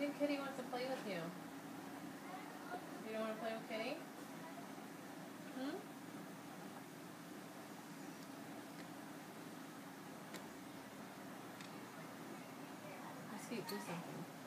think Kitty wants to play with you. You don't want to play with Kitty? Hmm? Let's see, do something.